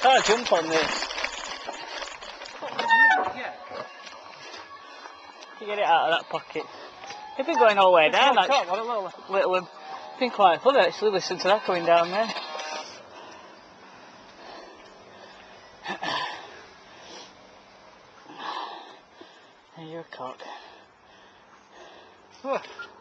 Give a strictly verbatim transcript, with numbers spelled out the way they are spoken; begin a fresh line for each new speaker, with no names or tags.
can't jump on this. You get it out of that pocket. You've been going all the way down, actually. What a little, little one. It's been quite funny actually, listen to that coming down there. You're a cock.